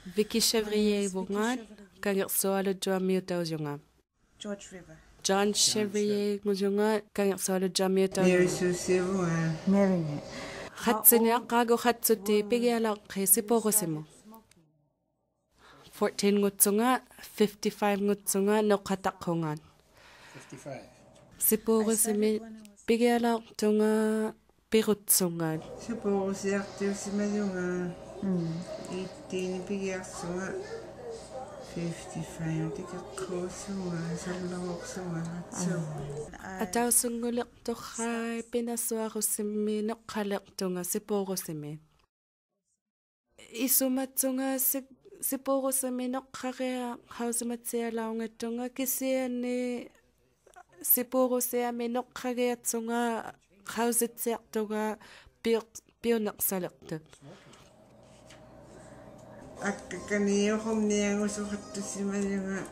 Vicky Chevrier Wungan, Kangaksoalo Jamutausunga. George River. John Chevrier Muzunga, Kangaksoalo Jamutau. Mary. Hatsinia Kago Hatsuti, Pigiala, Kesiporosimo. 14 Ngutsunga, 55 Ngutsunga, no Katakongan. 55. Siporosimi, Pigiala, Tunga, Pirutsungan. Siporosiartiusimadunga. 18 Pigiarsunga. 55 tikakkosunga, Salawoksunga, Hatsu. Atausungulik Tohai, Pinasuarusimi, no Kalektunga, Siporosimi. Isumatsunga, Siporosimi, no Karea, Hausimatia Laungatunga, Kisiani, Siporosiami, no Kareatsunga, Hausitsiatuga, Pionaxalektuk. Akkakaniyo humniangu suhattusimadunga.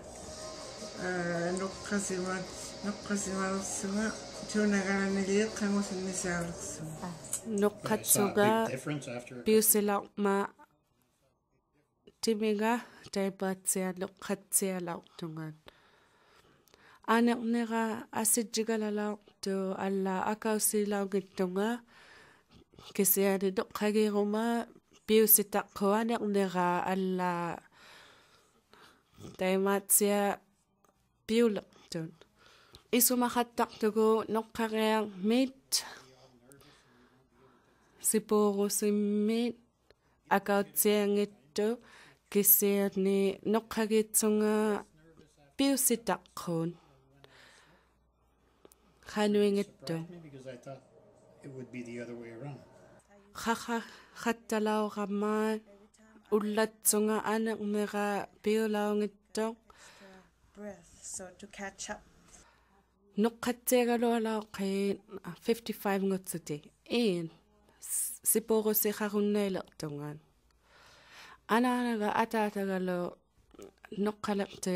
Nuqqasimarussunga, tuunagalaniliq qangusunnisaalersunga. Nuqatsuga, Piusilaqma, Timiga, Taipatsia, Nuqatsialautungan. Anernera asijigalalau alla akausilaugitunga, Kisiani Nuqagiruma, Piusitaqquanernera alla Taimatsia Piulaqtun. Isumahattaqtugu Nuqqareang mit Siporusimmit akautsiangittu Kisiani Nuqqagitsunga Piusitaqqun. Hanuingittu. Maybe because I thought it would be the other way around. Khattalauramma ullatsunga anermera piulaungittu. Breath, so to catch up. Nuqqatsiagalualauqi 55 ngutsuti. Siporusiqarunnailерtungaan. Anaanaga ataatagalu nuqqalaqti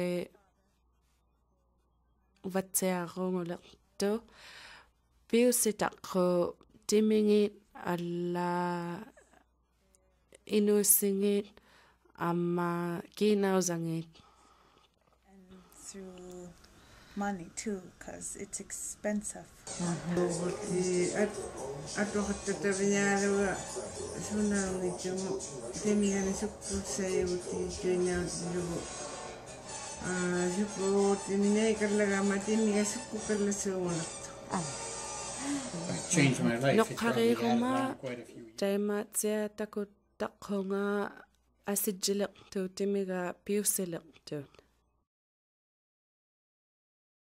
vatsiarungulertu. Piusitaqqu timingit alla inussingit amma kiinausangit. And through money too, because it's expensive. Atuqattataviñaaluga sunaungittumu timigani sukkussayuti tuinautilugu. Suppuutiminai kallagaama timiga sukkukallasuungulertu. It changed my life. It probably added Nuqqariruma on quite a few years. taimatsia takuttaqqunga asijjileqtu timiga piussileqtu.